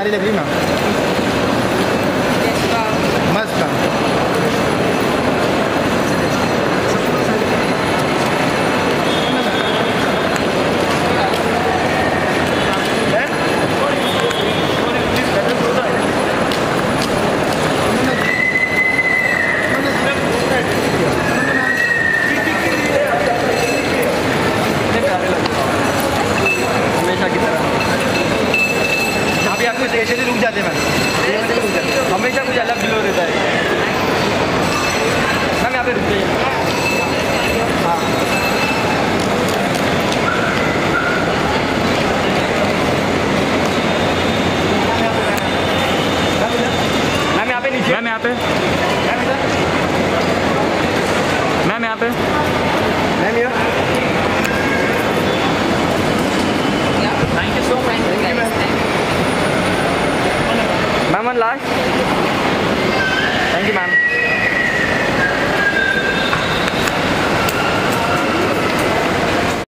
प्यारी लग रही मैम, मस्त मैम। ऐसे रुक जाते हैं मैम, हमेशा कुछ अलग ग्लो रहता है मैम। यहाँ पे रुक जाइए। हाँ मैम, यहाँ पे नीचे मैम, यहाँ पे मैम, यहाँ पे मैम, यहाँ। Thank you so much ma'am. One last